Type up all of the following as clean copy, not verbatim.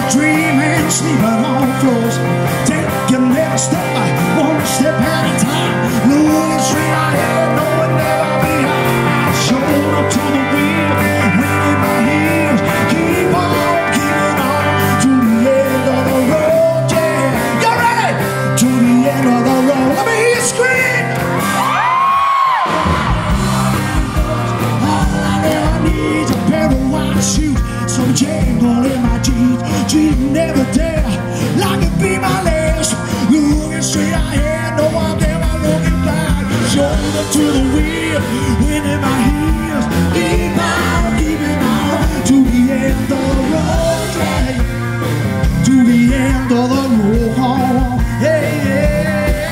dreaming, sleeping on floors, taking every step, one step at a time, looking straight ahead, knowing never behind. Showing up to the wheel, wind in my heels, keep on keeping on to the end of the road. Yeah, you ready? To the end of the road. Let me hear you scream. All I ever need is a pair of white shoes, some jangle in my jeans, treating every day like it be my last. Looking straight ahead, no, I'm never looking back. Shoulder to the wheel, wind in my heels, keep on keeping on to the end of the road, yeah. To the end of the road, hey, hey.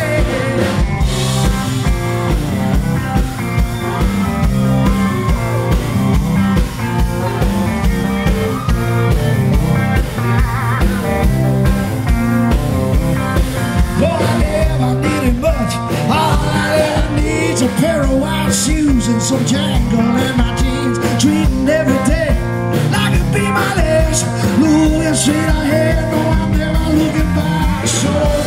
A pair of white shoes and some jangle in my jeans, treating every day like it be my last. Looking straight ahead, no, I'm never looking back. So